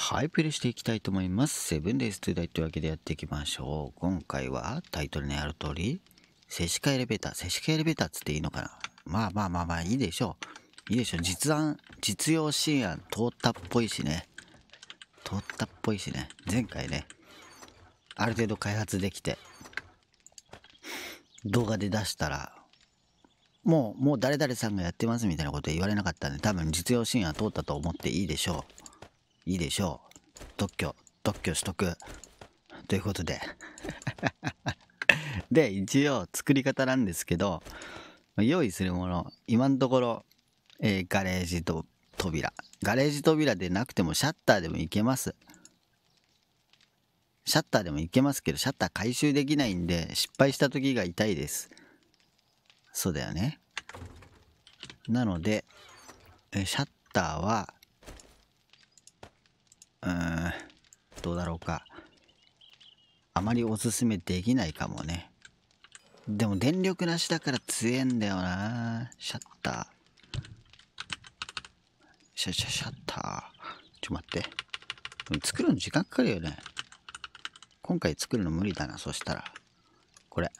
はい、プレイしていきたいと思います。7 days to die というわけでやっていきましょう。今回はタイトルにある通り、静止化エレベーター。静止化エレベーターっつっていいのかな。まあ、いいでしょう。いいでしょう。実用新案通ったっぽいしね。前回ね、ある程度開発できて、動画で出したら、もう誰々さんがやってますみたいなこと言われなかったんで、多分実用新案通ったと思っていいでしょう。いいでしょう。特許取得。ということでで、一応作り方なんですけど、用意するもの、今のところ、ガレージと扉。ガレージ扉でなくてもシャッターでもいけます。シャッターでもいけますけど、シャッター回収できないんで、失敗した時が痛いです。そうだよね。なので、シャッターは、どうだろうか。あまりおすすめできないかもね。でも電力なしだから強えんだよな。シャッター。シャッター。ちょっと待って。作るの時間かかるよね。今回作るの無理だな。そしたら。これ。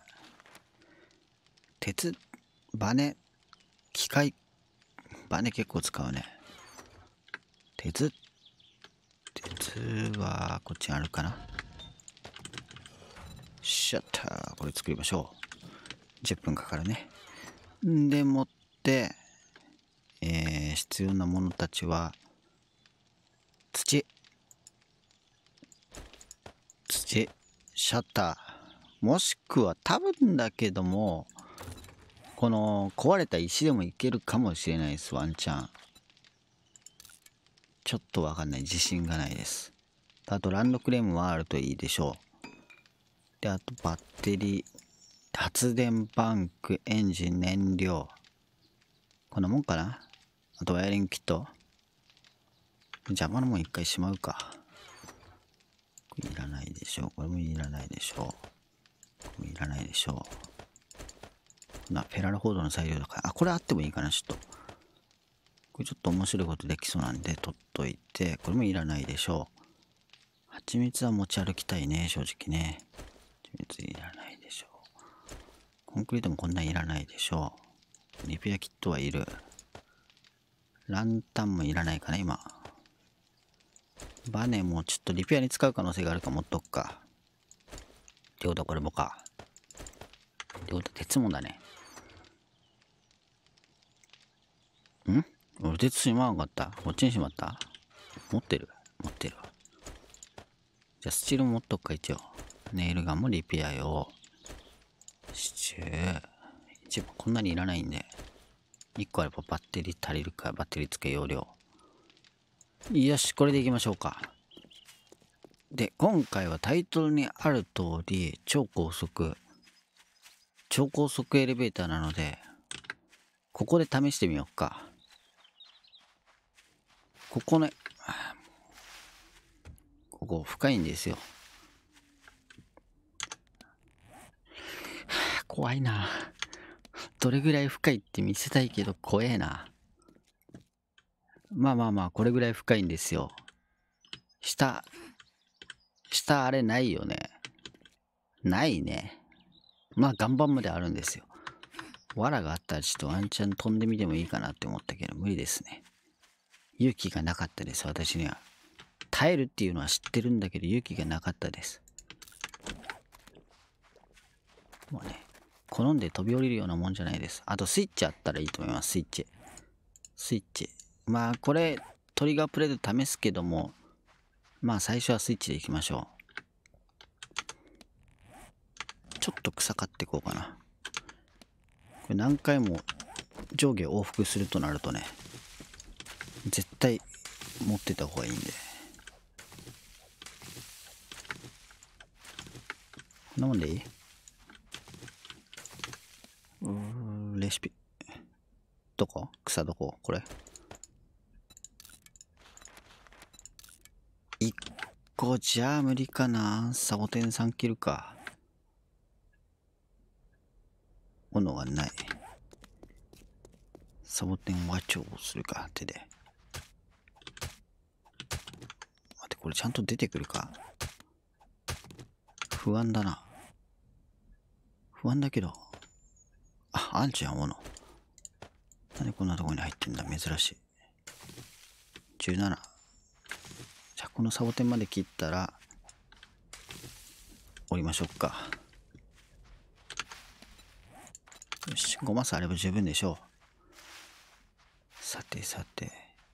鉄、バネ、機械、バネ結構使うね。鉄はこっちにあるかな。シャッター。これ作りましょう。10分かかるね。でもって、必要なものたちは、土、シャッター、もしくは多分だけども、この壊れた石でもいけるかもしれないです。ワンチャン。ちょっとわかんない。自信がないです。あとランドクレームはあるといいでしょう。で、あとバッテリー、発電バンク、エンジン、燃料。こんなもんかな。あとワイヤリングキット。邪魔なもん一回しまうか。これいらないでしょう。これもいらないでしょう。これもいらないでしょう。フェラルホードの材料だから。あ、これあってもいいかな、ちょっと。これちょっと面白いことできそうなんで取っといて、これもいらないでしょう。蜂蜜は持ち歩きたいね、正直ね。蜂蜜いらないでしょう。コンクリートもこんなんいらないでしょう。リペアキットはいる。ランタンもいらないかな、今。バネもちょっとリペアに使う可能性があるから持っとくか。ってことはこれもか。ってことは鉄もだね。俺鉄しまわんかった。こっちにしまった。持ってるわ。じゃあスチールも持っとくか、一応。ネイルガンもリペア用。シチュー。一番こんなにいらないんで。1個あればバッテリー足りるから、バッテリー付け容量。よし、これでいきましょうか。で、今回はタイトルにある通り、超高速エレベーターなので、ここで試してみようか。ここね、ここ深いんですよ。怖いな。どれぐらい深いって見せたいけど怖えな。まあ、これぐらい深いんですよ。下あれないよね。ないね。まあ岩盤まであるんですよ。藁があったらちょっとワンチャン飛んでみてもいいかなって思ったけど無理ですね。勇気がなかったです、私には。耐えるっていうのは知ってるんだけど勇気がなかったです。もうね、好んで飛び降りるようなもんじゃないです。あとスイッチあったらいいと思います。スイッチ。まあこれトリガープレート試すけども、まあ最初はスイッチでいきましょう。ちょっと草刈っていこうかな。これ何回も上下往復するとなるとね、絶対持ってた方がいいんで。こんなもんでいい？レシピ。どこ？草どこ？これ。1個じゃあ無理かな。サボテン3切るか。斧がない。サボテン和調するか、手で。待って、 これちゃんと出てくるか。不安だな。不安だけど。あ、あんちゃん、斧。なんでこんなとこに入ってんだ、珍しい。17。じゃあ、このサボテンまで切ったら、降りましょうか。よし、5マスあれば十分でしょう。さてさて。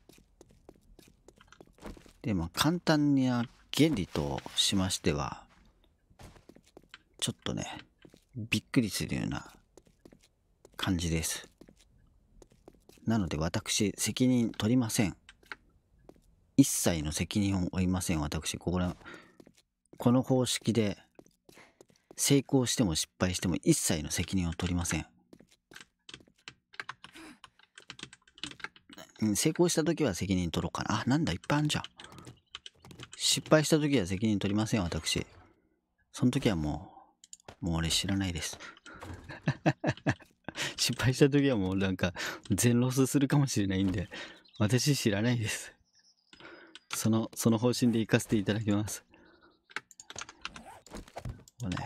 で、まあ、簡単な原理としましては、ちょっとね、びっくりするような感じです。なので私、責任取りません。一切の責任を負いません。私、この方式で成功しても失敗しても一切の責任を取りません。成功した時は責任取ろうかな。あ、なんだ、いっぱいあるじゃん。失敗した時は責任取りません、私。その時はもう俺知らないです。失敗した時はもうなんか全ロスするかもしれないんで、私知らないです。その方針で行かせていただきます。もうね、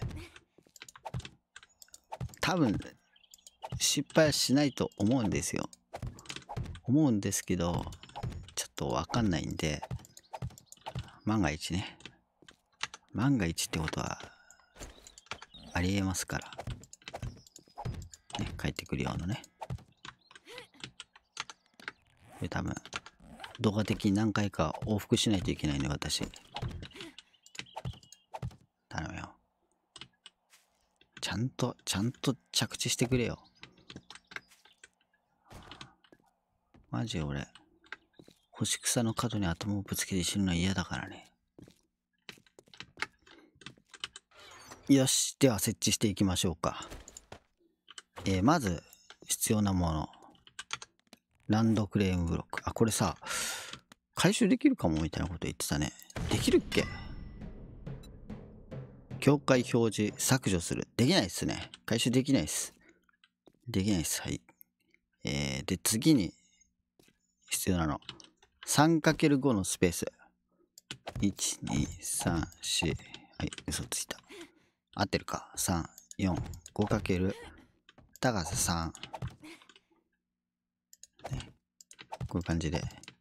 多分失敗はしないと思うんですよ。思うんですけど、ちょっとわかんないんで、万が一ね。万が一ってことはありえますから。ね、帰ってくるようなね。これ多分、動画的に何回か往復しないといけないね、私。頼むよ。ちゃんと着地してくれよ。マジ俺、干し草の角に頭をぶつけて死ぬのは嫌だからね。よし、では設置していきましょうか。まず、必要なもの。ランドクレームブロック。あ、これさ、回収できるかもみたいなこと言ってたね。できるっけ？境界表示削除する。できないっすね。回収できないっす。できないっす。はい。で、次に必要なの。3×5 のスペース。1、2、3、4。はい、嘘ついた。合ってるか。3、4、5× 高さ3。ね、こういう感じで。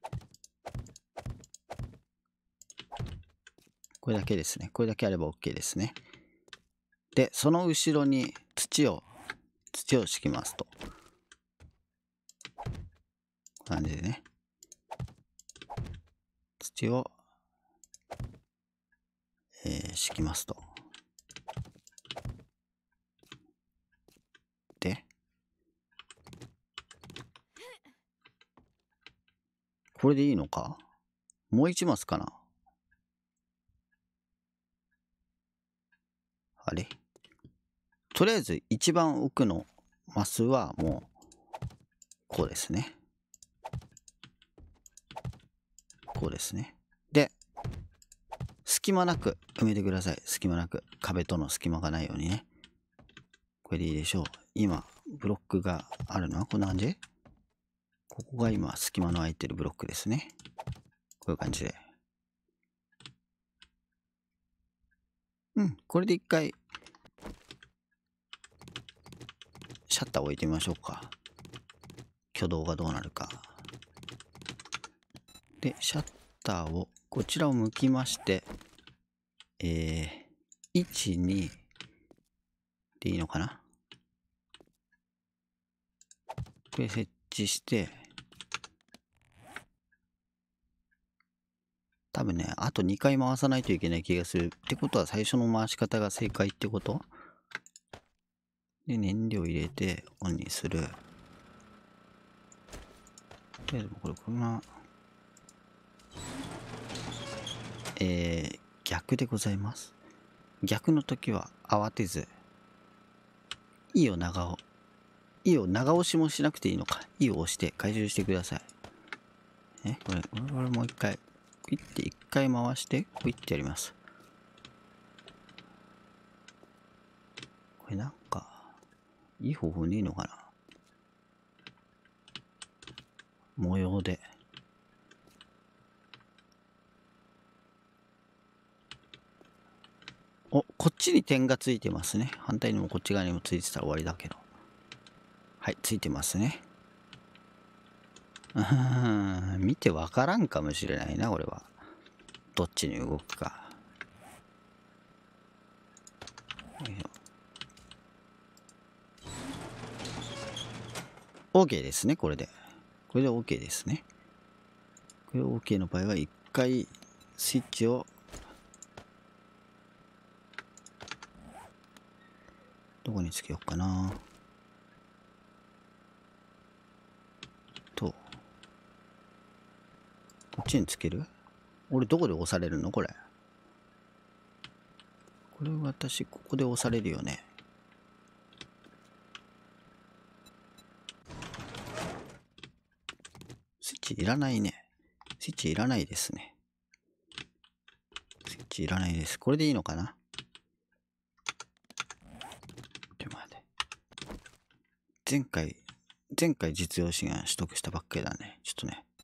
これだけですね。これだけあれば OK ですね。で、その後ろに土を敷きますと。こういう感じでね。土を、敷きますと。で、これでいいのか？もう1マスかな？あれ？とりあえず一番奥のマスはもうこうですね。こうですね。で、隙間なく埋めてください。隙間なく。壁との隙間がないようにね。これでいいでしょう。今、ブロックがあるのはこんな感じ？ここが今、隙間の空いてるブロックですね。こういう感じで。これで一回、シャッターを置いてみましょうか。挙動がどうなるか。で、シャッターを、こちらを向きまして、1、2でいいのかな？これ設置して、多分ね、あと2回回さないといけない気がする。ってことは最初の回し方が正解ってこと？で、燃料入れてオンにする。でもこれ逆でございます。逆の時は慌てず、E を長押しもしなくていいのか。E を押して回収してください。これもう一回、クイッて一回回して、クイッてやります。これなんか、いい方法ねえのかな。模様で。 こっちに点がついてますね。反対にもこっち側にもついてたら終わりだけど。はい、ついてますね。見てわからんかもしれないな、俺は。どっちに動くか。よいしょ。OK ですね、これで。これで OK ですね。これ OK の場合は一回スイッチをどこにつけようかなと、こっちにつける？俺どこで押されるのこれ。これ私ここで押されるよね。スイッチいらないね。スイッチいらないですね。スイッチいらないです。これでいいのかな？ちょっと待って。前回実用志願取得したばっかりだね。ちょっとね。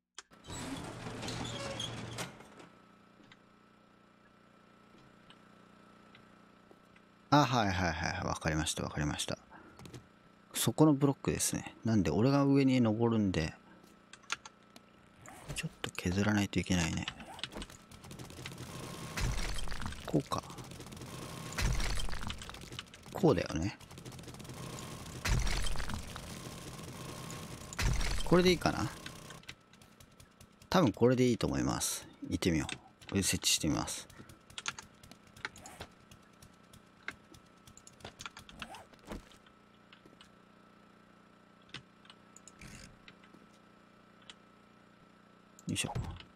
あ、はいはいはい。わかりましたわかりました。そこのブロックですね。なんで俺が上に登るんで、ちょっと削らないといけないね。こうか。こうだよね。これでいいかな？多分これでいいと思います。行ってみよう。これ設置してみます。よいしょ。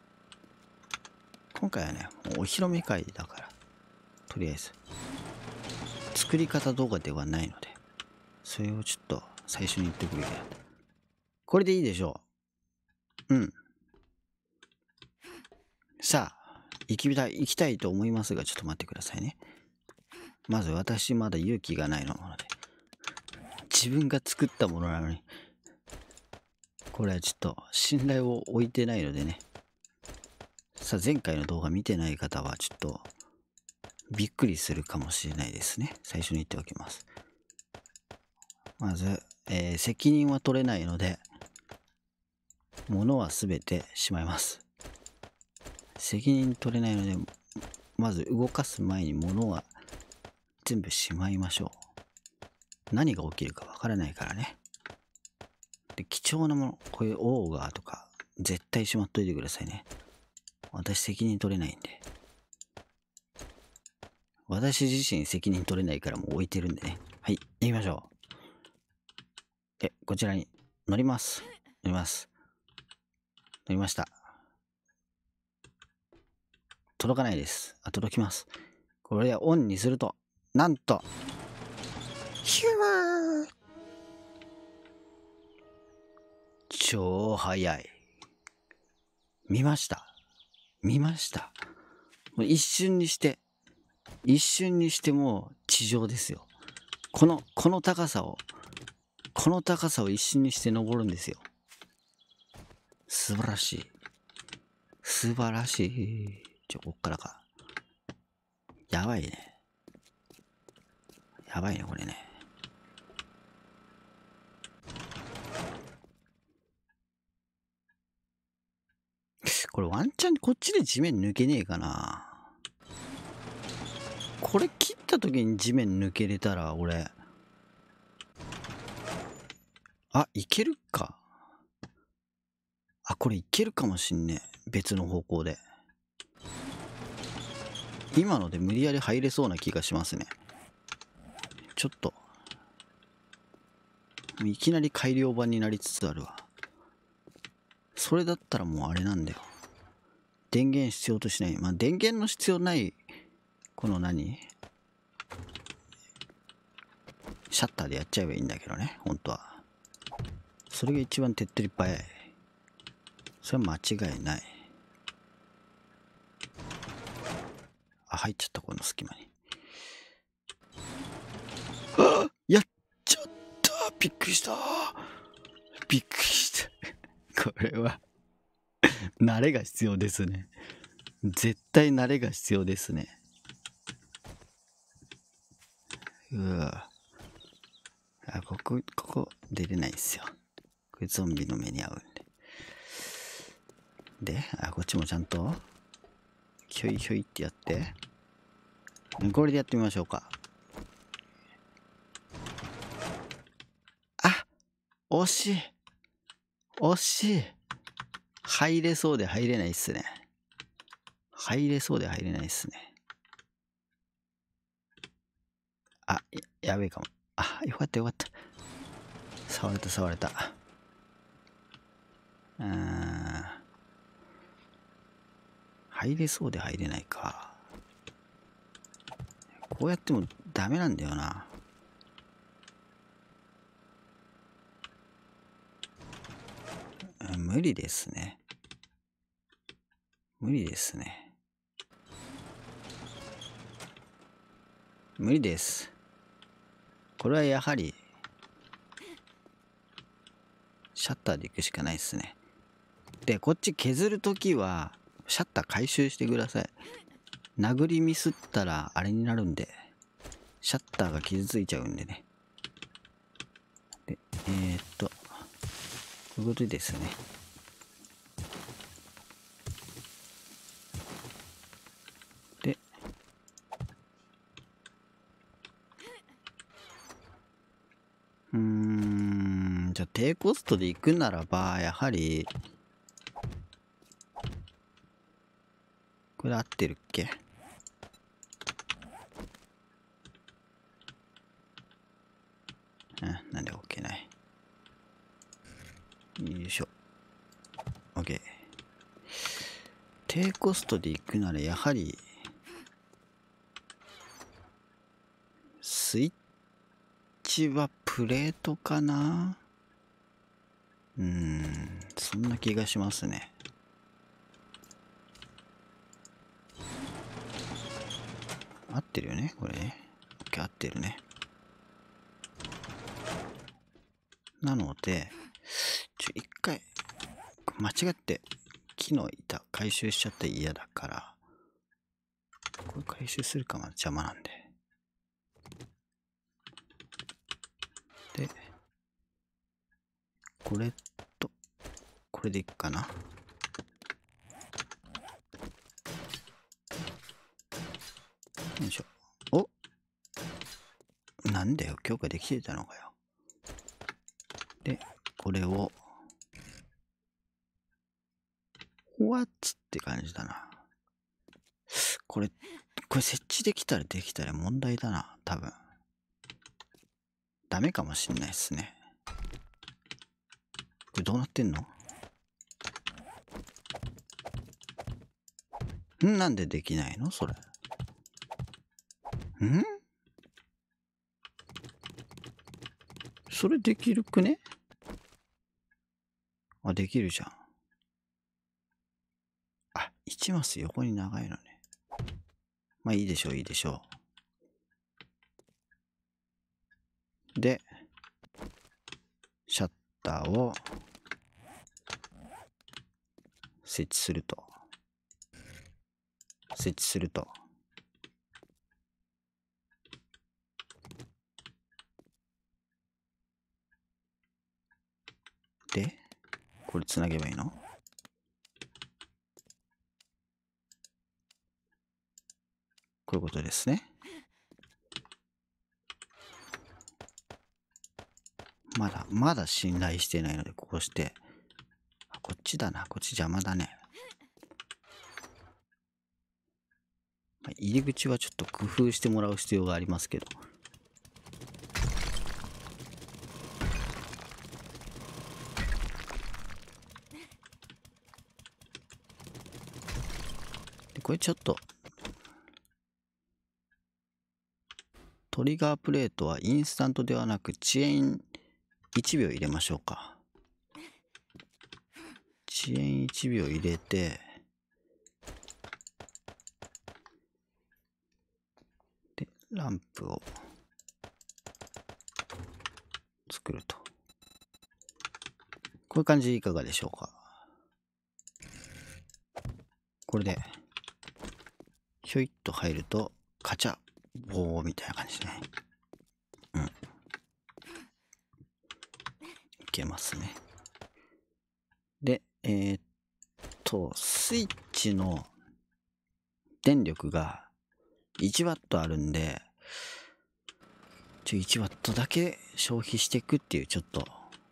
今回はね、もうお披露目会だから、とりあえず作り方動画ではないので、それをちょっと最初に言ってくれる。これでいいでしょう。うん。さあ、行きたいと思いますが、ちょっと待ってくださいね。まず私まだ勇気がないので、自分が作ったものなのに、これはちょっと信頼を置いてないのでね。さあ、前回の動画見てない方はちょっとびっくりするかもしれないですね。最初に言っておきます。まず、責任は取れないので、物はすべてしまいます。責任取れないので、まず動かす前に物は全部しまいましょう。何が起きるかわからないからね。で、貴重なもの、こういうオーガーとか、絶対しまっといてくださいね。私責任取れないんで。私自身責任取れないからもう置いてるんでね。はい、行きましょう。こちらに乗ります。乗ります。乗りました。届かないです。あ、届きます。これをオンにすると、なんと、ヒュー超早い。見ました。見ました。もう一瞬にしてもう地上ですよ。この高さを一瞬にして登るんですよ。素晴らしい。素晴らしい。こっからか。やばいね。やばいね、これね。これワンチャンこっちで地面抜けねえかな。これ切った時に地面抜けれたら俺、あ、いけるか。あ、これいけるかもしんねえ。別の方向で。今ので無理やり入れそうな気がしますね。ちょっと。いきなり改良版になりつつあるわ。それだったらもうあれなんだよ。電源必要としない。まあ電源の必要ない、このシャッターでやっちゃえばいいんだけどね、本当は。それが一番手っ取り早い。それは間違いない。あ、入っちゃった、この隙間に。あ、やっちゃった。びっくりした。びっくりした。これは慣れが必要ですね。絶対慣れが必要ですね。 ここ出れないんですよ。これゾンビの目に遭うんで。で、こっちもちゃんと、ひょいひょいってやって。これでやってみましょうか。惜しい。惜しい。入れそうで入れないっすね。入れそうで入れないっすね。やべえかも。よかったよかった。触れた触れた。入れそうで入れないか。こうやってもダメなんだよな。無理ですね。無理ですね。無理です。これはやはり、シャッターで行くしかないですね。で、こっち削るときは、シャッター回収してください。殴りミスったらあれになるんで、シャッターが傷ついちゃうんでね。で、こういうことですね。で、じゃあ低コストで行くならば、やはり、これ合ってるっけ？なんで OK ない。よいしょ。OK。低コストで行くならやはり、スイッチはプレートかな？そんな気がしますね。合ってるよねこれね。OK、合ってるね。なので、一回、間違って木の板回収しちゃったら嫌だから、これ回収するかま邪魔なんで。で、これと、これでいくかな。よいしょ。お、なんだよ、強化できてたのかよ。で、これを、ホワッツって感じだな。これ設置できたら問題だな、多分。ダメかもしんないっすね。これどうなってんの？なんでできないのそれ。それできるくね？できるじゃん。1マス横に長いのね。まあいいでしょう、いいでしょう。で、シャッターを設置すると。で、これつなげばいいの？こういうことですね。まだ信頼してないので、こうして。こっちだな。こっち邪魔だね。入り口はちょっと工夫してもらう必要がありますけど。でこれちょっと、トリガープレートはインスタントではなく遅延1秒入れましょうか。遅延1秒入れて、で、ランプを作ると。こういう感じでいかがでしょうか。これで、ひょいっと入ると、カチャ、ボーみたいな感じですね。 けますね。で、スイッチの電力が1ワットあるんで、1ワットだけ消費していくっていう、ちょっと、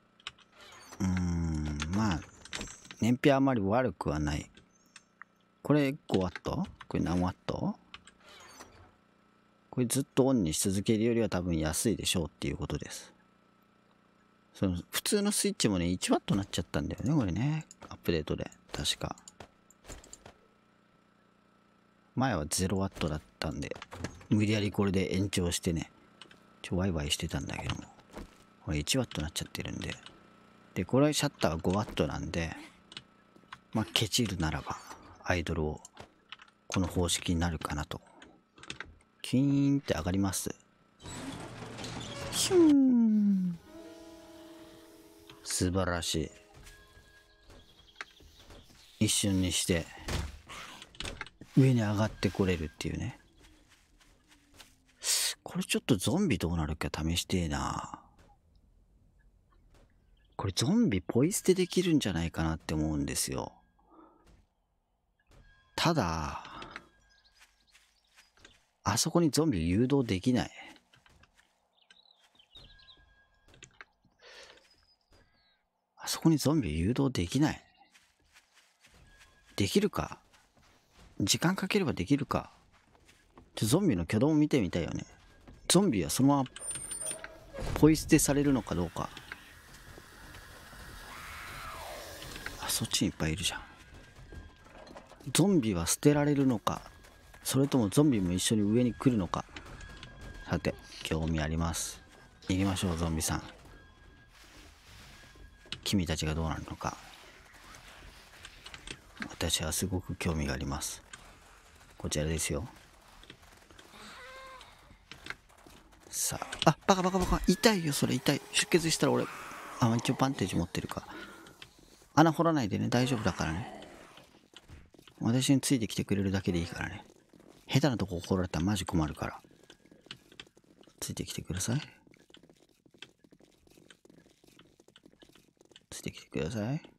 まあ、燃費あまり悪くはない。これ5ワット？これ何ワット？これずっとオンにし続けるよりは多分安いでしょうっていうことです。その普通のスイッチもね、1ワットになっちゃったんだよね、これね。アップデートで。確か。前は0ワットだったんで、無理やりこれで延長してね、ワイワイしてたんだけども。これ1ワットになっちゃってるんで。で、これシャッターは5ワットなんで、まあ、ケチるならば、アイドルを、この方式になるかなと。キーンって上がります。ヒューン。素晴らしい。一瞬にして上に上がってこれるっていうね。これちょっとゾンビどうなるか試してえな。これゾンビポイ捨てできるんじゃないかなって思うんですよ。ただあそこにゾンビ誘導できない。あそこにゾンビ誘導できない。できるか。時間かければできるか。ゾンビの挙動を見てみたいよね。ゾンビはそのままポイ捨てされるのかどうか。あ、そっちにいっぱいいるじゃん。ゾンビは捨てられるのか、それともゾンビも一緒に上に来るのか。さて、興味あります。行きましょう、ゾンビさん。君たちがどうなるのか、私はすごく興味があります。こちらですよ。さあ、バカバカバカ、痛いよ、それ痛い。出血したら俺、一応パンテージ持ってるか。穴掘らないでね、大丈夫だからね。私についてきてくれるだけでいいからね。下手なとこ掘られたらマジ困るから。ついてきてください。ついてきてください。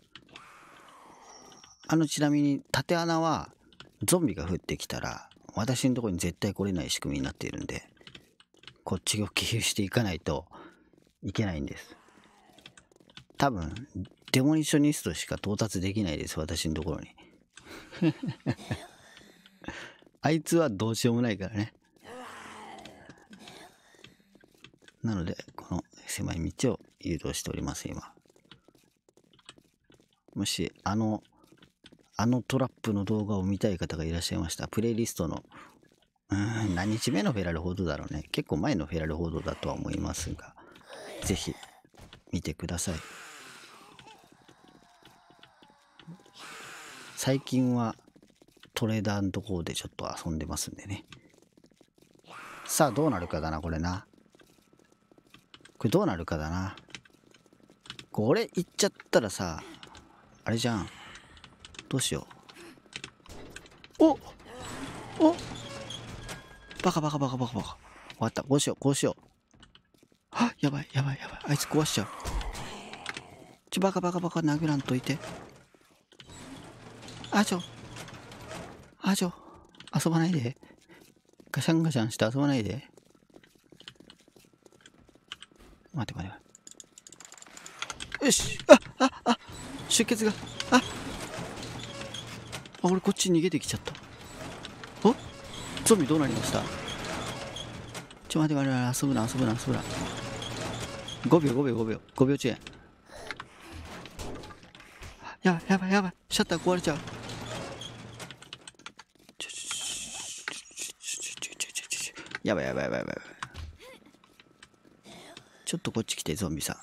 ちなみに縦穴はゾンビが降ってきたら私のところに絶対来れない仕組みになっているんで、こっちを経由していかないといけないんです。多分デモニショニストしか到達できないです、私のところに。あいつはどうしようもないからね。なのでこの狭い道を誘導しております今。もしあのトラップの動画を見たい方がいらっしゃいました。プレイリストの何日目のフェラル報道だろうね。結構前のフェラル報道だとは思いますが、ぜひ見てください。最近はトレーダーのところでちょっと遊んでますんでね。さあどうなるかだな、これな。これどうなるかだな。これ行っちゃったらさ、あれじゃん。どうしよう。おバカバカバカバカバカ。終わった。こうしよう、こうしよう。はっ、やばいやばいやばい。あいつ壊しちゃう。バカバカバカ殴らんといて。遊ばないで。ガシャンガシャンして遊ばないで。待て。よし。出血が。俺こっちに逃げてきちゃった。ゾンビどうなりました？待て、遊ぶな。5秒遅延。やばい。シャッター壊れちゃう。やばい。ちょっとこっち来て、ゾンビさん。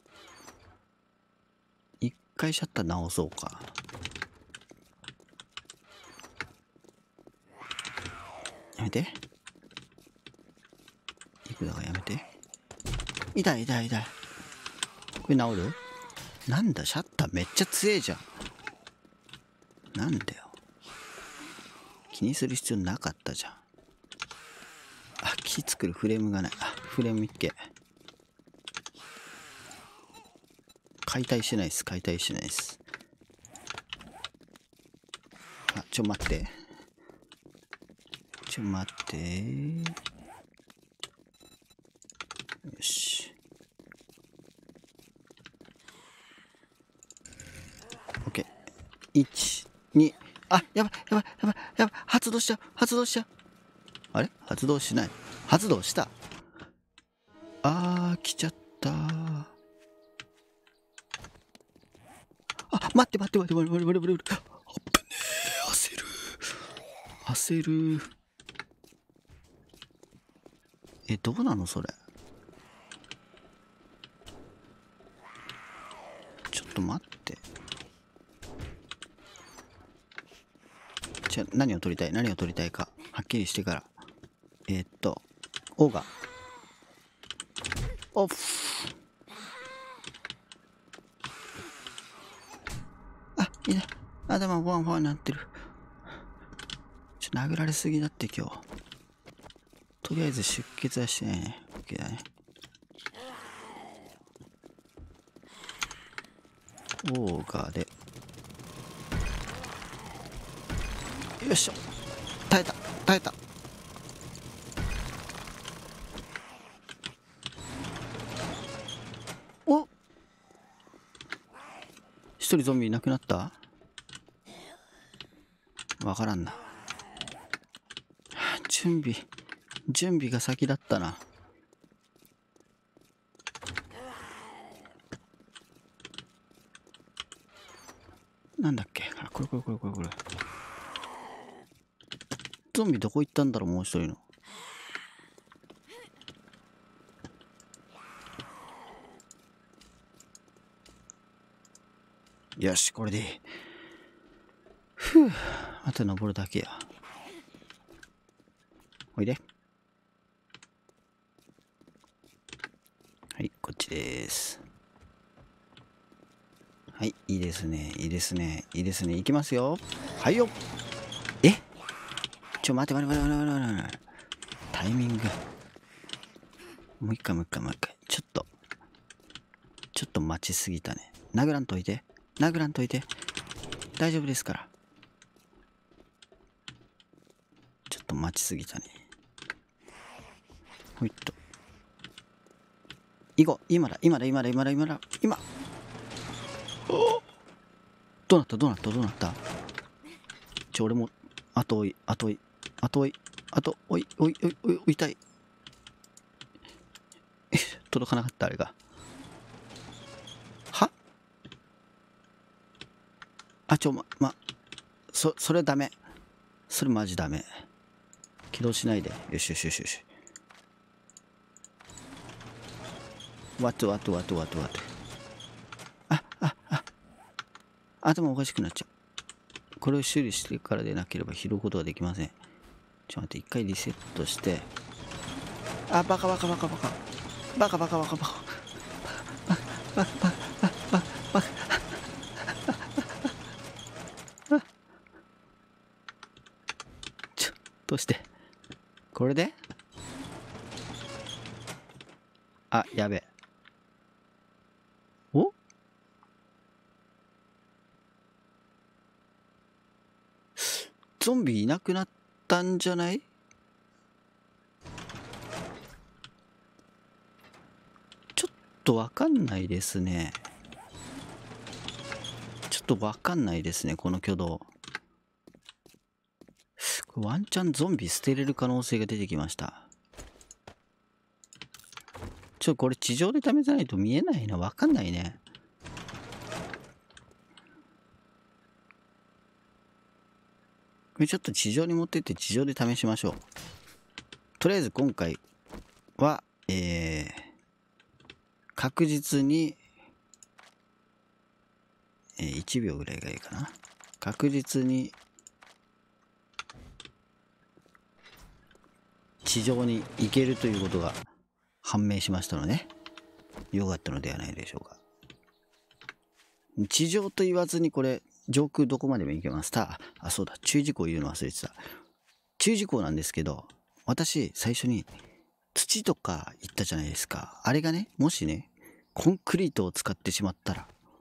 一回シャッター直そうか。やめて。行くのがやめて。痛い。これ治る？なんだ、シャッターめっちゃ強えじゃん。なんだよ。気にする必要なかったじゃん。木作るフレームがない。フレームいっけ。 解体してないです。解体してないです。あ、待って。待って。よし。OK。1、2、あ、やばい、やばい、やばい、やばい、発動しちゃう、発動しちゃう。あれ発動しない。発動した。来ちゃった。待って、待って、待って、待って、待って、待って、待って。あっぶねー、焦る。焦る。どうなのそれ。ちょっと待って。何を取りたい、何を取りたいかはっきりしてから。オーガオフ。いいね。頭フワンフワンになってる。殴られすぎだって今日。とりあえず出血はしてないね。OK だね。オーガで。よいしょ。耐えた、耐えた。お、一人ゾンビいなくなった。わからんな。準備が先だったな。なんだっけ。これ。ゾンビどこ行ったんだろう、もう一人の。よし、これでいい。ふう、あと登るだけや。おいで。はい、こっちです。はい、いいですね、いいですね、いいですね。いきますよ。はいよ。待て。タイミング。もう一回。ちょっと待ちすぎたね。殴らんといて。大丈夫ですから。ちょっと待ちすぎたね。ほいっと。行こう。今だ。どうなった俺も、後追い、たい。届かなかった、あれが。はそれダメ。それマジダメ。起動しないで。よし。わっと。頭おかしくなっちゃう。これを修理してからでなければ拾うことはできません。待って、一回リセットして。バカ。どうしてこれでやべえ。おゾンビいなくなったんじゃない？ちょっとわかんないですね。この挙動。ワンチャンゾンビ捨てれる可能性が出てきました。これ地上で試さないと見えないな。わかんないね。これちょっと地上に持ってって地上で試しましょう。とりあえず今回は、確実に、1秒ぐらいがいいかな。確実に地上に行けるということが判明しましたので、良かったのではないでしょうか。地上と言わずにこれ上空どこまでも行けます。そうだ、注意事項言うの忘れてた。注意事項なんですけど、私最初に土とか言ったじゃないですか。あれがね、もしねコンクリートを使ってしまったら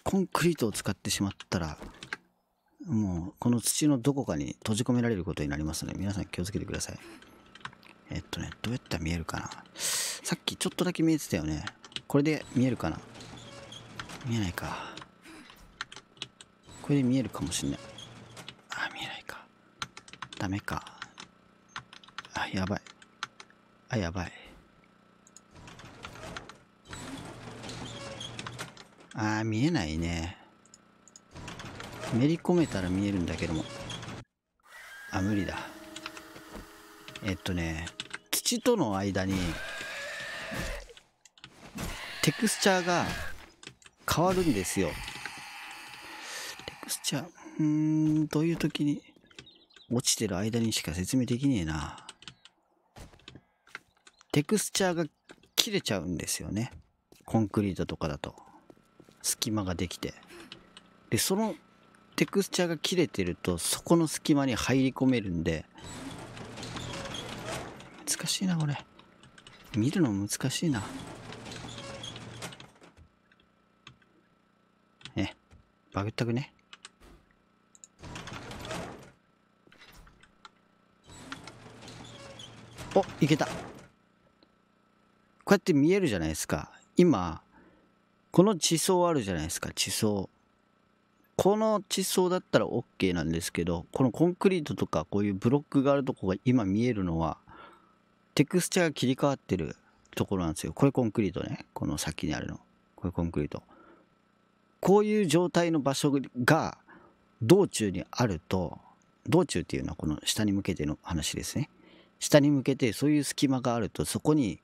コンクリートを使ってしまったら、もうこの土のどこかに閉じ込められることになりますので、皆さん気をつけてください。どうやったら見えるかな。さっきちょっとだけ見えてたよね。これで見えるかな。見えないか。これで見えるかもしんない。あ、見えないか。ダメか。あ、やばい。あ、やばい。あー、見えないね。めり込めたら見えるんだけども。あ、無理だ。土との間にテクスチャーが変わるんですよ。テクスチャー、どういう時に落ちてる間にしか説明できねえな。テクスチャーが切れちゃうんですよね。コンクリートとかだと隙間ができて、でそのテクスチャーが切れてるとそこの隙間に入り込めるんで、難しいなこれ。見るの難しいな。バグったくね。お、いけた。こうやって見えるじゃないですか。今この地層あるじゃないですか。地層、この地層だったら OK なんですけど、このコンクリートとかこういうブロックがあるとこが今見えるのはテクスチャーが切り替わってるところなんですよ。これコンクリートね。この先にあるの、これコンクリート。こういう状態の場所が道中にあると、道中っていうのはこの下に向けての話ですね。下に向けてそういう隙間があると、そこに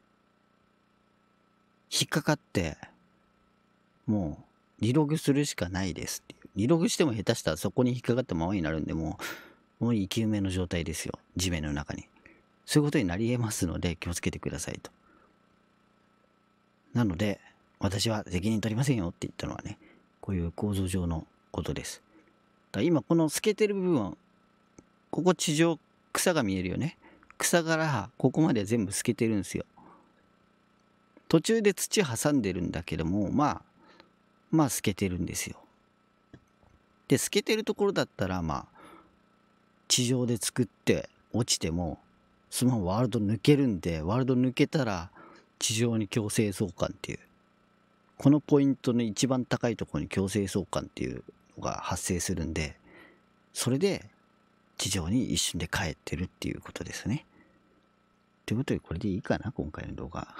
引っかかってもうリログするしかないですっていう。リログしても下手したらそこに引っかかったままになるんで、もう生き埋めの状態ですよ、地面の中に。そういうことになり得ますので気をつけてくださいと。なので私は責任取りませんよって言ったのはね、こういう構造上のことです。だから今この透けてる部分、ここ地上草が見えるよね。草からここまで全部透けてるんですよ。途中で土挟んでるんだけども、まあ透けてるんですよ。で透けてるところだったら地上で作って落ちてもそのままワールド抜けるんで、ワールド抜けたら地上に強制送還っていう、このポイントの一番高いところに強制送還っていうのが発生するんで、それで地上に一瞬で帰ってるっていうことですね。ということでこれでいいかな、今回の動画。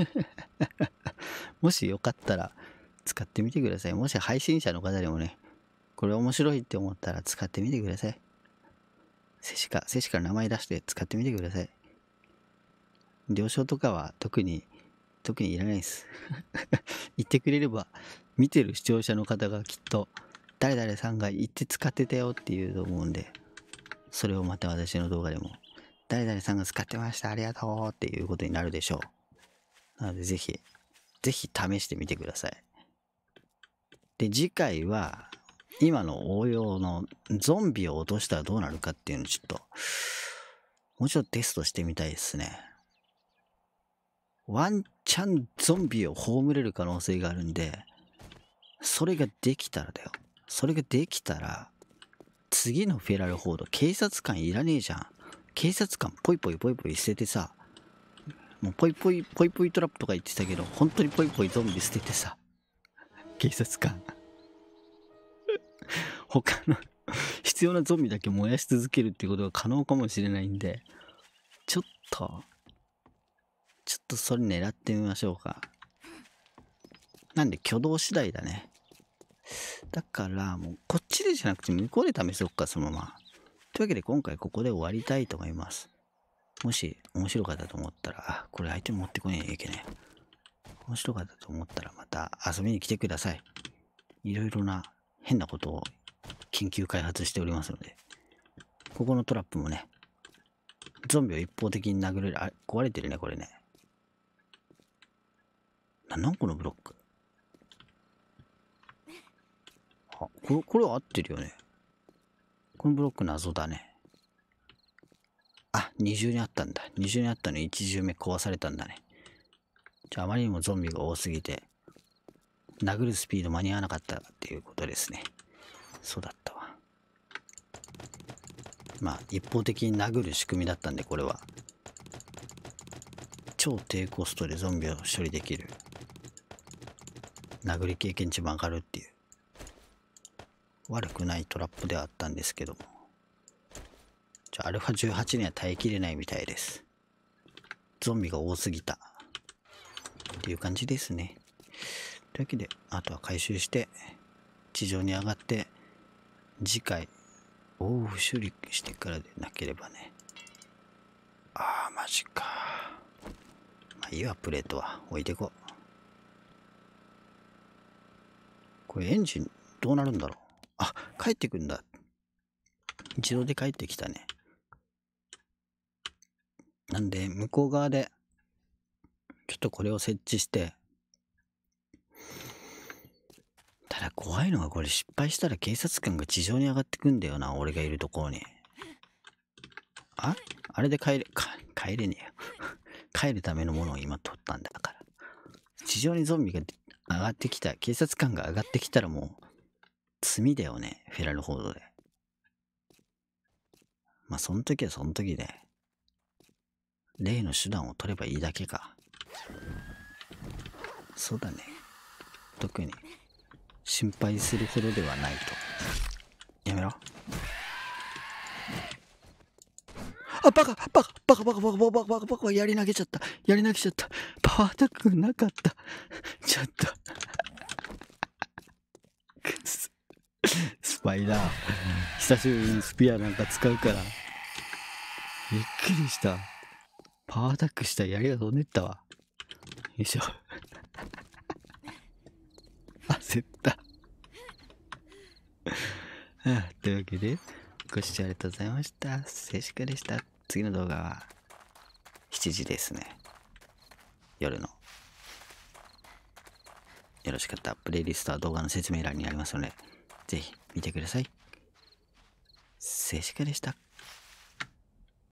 もしよかったら使ってみてください。もし配信者の方でもね、これ面白いって思ったら使ってみてください。セシカ名前出して使ってみてください。了承とかは特にいらないです。言ってくれれば見てる視聴者の方がきっと誰々さんが言って使ってたよって言うと思うんで、それをまた私の動画でも誰々さんが使ってましたありがとうっていうことになるでしょう。なのでぜひ試してみてください。で次回は今の応用のゾンビを落としたらどうなるかっていうのをちょっともうちょっとテストしてみたいですね。ワンチャンゾンビを葬れる可能性があるんで、それができたらだよ。それができたら次のフェラルホード警察官いらねえじゃん。警察官ポイポイ捨ててさ、もうポイポイトラップとか言ってたけど、本当にポイポイゾンビ捨ててさ、警察官他の必要なゾンビだけ燃やし続けるっていうことが可能かもしれないんで、ちょっとそれ狙ってみましょうか。なんで挙動次第だね。だからもうこっちでじゃなくて向こうで試そうか、そのまま。というわけで今回ここで終わりたいと思います。もし面白かったと思ったら、これ相手持ってこねえといけない。面白かったと思ったらまた遊びに来てください。いろいろな変なことを研究開発しておりますので。ここのトラップもね、ゾンビを一方的に殴れる。あ、壊れてるねこれね。何個のブロック。あ、これは合ってるよね。このブロック謎だね。あ、二重にあったんだ。二重にあったのに一重目壊されたんだね。じゃああまりにもゾンビが多すぎて殴るスピード間に合わなかったっていうことですね。そうだったわ。まあ一方的に殴る仕組みだったんで、これは超低コストでゾンビを処理できる、殴り経験値も上がるっていう悪くないトラップではあったんですけども、アルファ18には耐えきれないみたいです。ゾンビが多すぎたっていう感じですね。というわけで、あとは回収して地上に上がって、次回処理してからでなければね。ああマジか。まあいいわ、プレートは置いてこう。これエンジンどうなるんだろう。あ、帰ってくんだ。自動で帰ってきたね。なんで向こう側でちょっとこれを設置して、ただ怖いのが、これ失敗したら警察官が地上に上がってくんだよな、俺がいるところに。あれで帰れねえよ。帰るためのものを今取ったんだから。地上にゾンビが上がってきた、警察官が上がってきたらもう罪だよね、フェラルフォードで。まあその時はその時で例の手段を取ればいいだけか。そうだね、特に心配するほどではないと。やめろ。あ、バカやり投げちゃった。パワーアタックなかった。ちょっとスパイダー久しぶりにスピアなんか使うからびっくりした。パワーアタックしたら槍が飛んでったわ。よいしょ。焦った。というわけでご視聴ありがとうございました。静止画でした。次の動画は7時ですね、夜の。よろしかったらプレイリストは動画の説明欄にありますのでぜひ見てください。静止画でした。